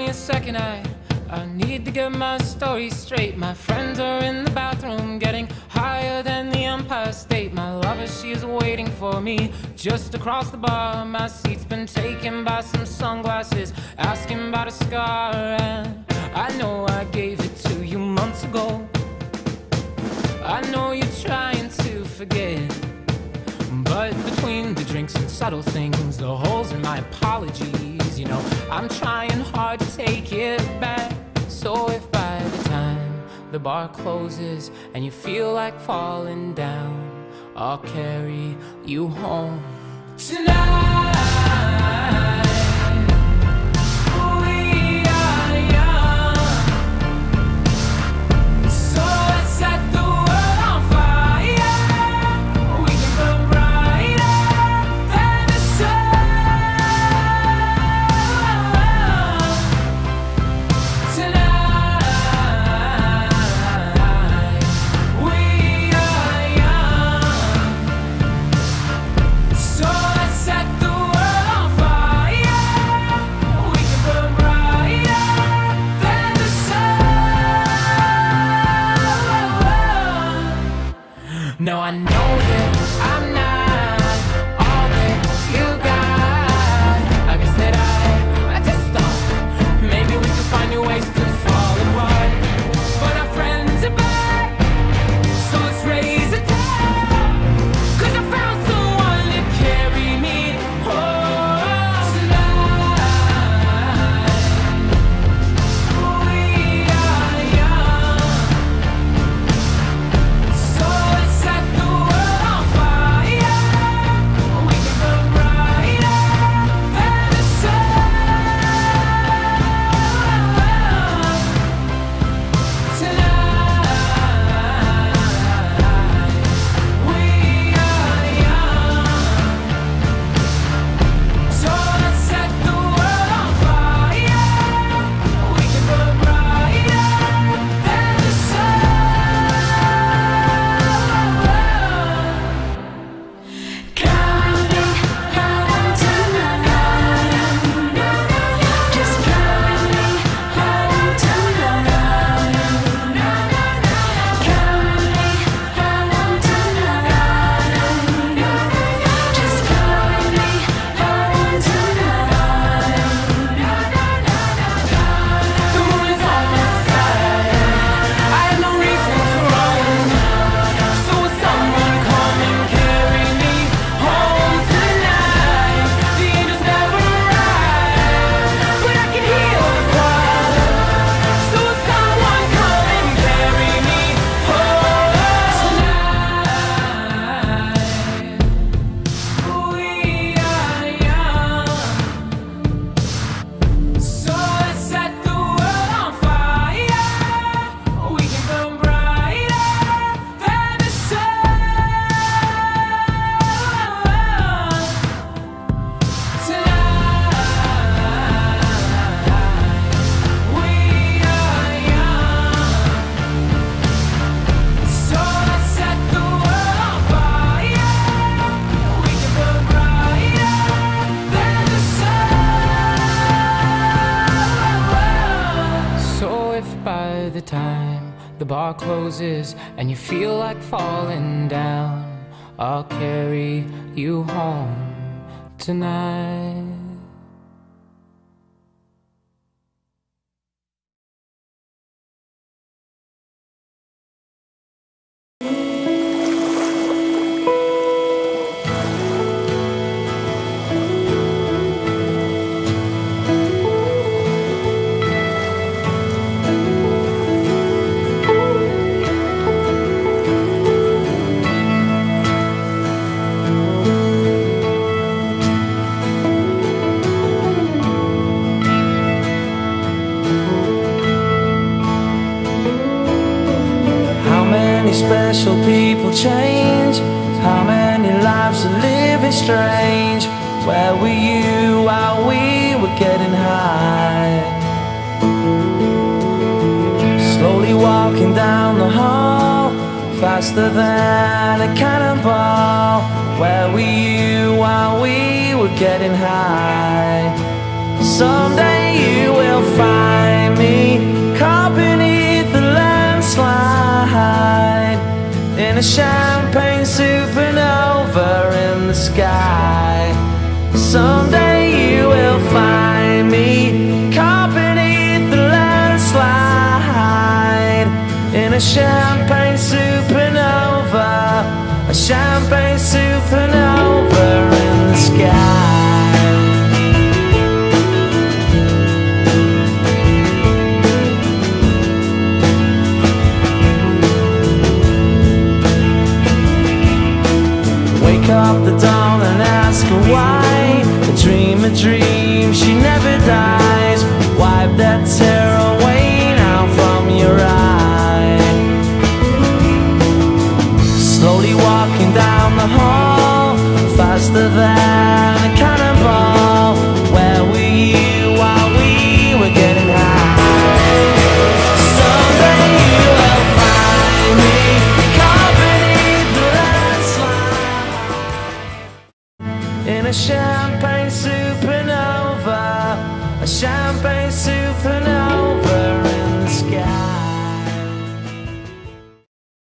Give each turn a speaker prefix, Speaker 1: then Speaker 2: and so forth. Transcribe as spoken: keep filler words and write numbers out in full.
Speaker 1: a second, I, I need to get my story straight. My friends are in the bathroom getting higher than the Empire State. My lover, she is waiting for me just across the bar. My seat's been taken by some sunglasses asking about a scar. And I know I gave it to you months ago. I know you're trying to forget, but between the drinks and subtle things, the holes in my apologies, you know, I'm trying hard to take it back. So if by the time the bar closes and you feel like falling down, I'll carry you home tonight. No, I know that I'm not all that you got. I guess that I, I just thought maybe we could find new ways to fall apart. But our friends are back, so let's raise a toast, 'cause I found someone to carry me home tonight. We are young, so let's set the world on fire. We can burn brighter than the sun tonight. We are young, so let's set the world on fire. We can burn brighter than the sun.
Speaker 2: Coming home tonight. Just coming home tonight. Coming home tonight. Just coming home tonight.
Speaker 1: The moon is on my side. I have no reason to run. So will someone come and carry me home tonight? The angels never arrive, but I can hear the choir. So will someone come and carry me home tonight? We are young, so let's set the world on fire. We can burn brighter than the sun tonight. We are young, so let's set the world on fire. We can burn brighter than the sun. So if by the time the bar closes and you feel like falling down, I'll carry you home tonight.
Speaker 3: How many special people change? How many lives are living strange? Where were you while we were getting high? Slowly walking down the hall, faster than a cannonball. Where were you while we were getting high? Someday you will find me caught beneath the landslide in a champagne supernova in the sky. Someday you will find me caught beneath the landslide in a champagne supernova, a champagne supernova in the sky. Wake up the dawn and ask her why. A dream, a dream, she never dies. Wipe that tear away now from your eye. Slowly walking down the hall, faster than a cannonball. Where were you while we were getting high? Someday you will find me caught beneath the landslide in a champagne supernova, a champagne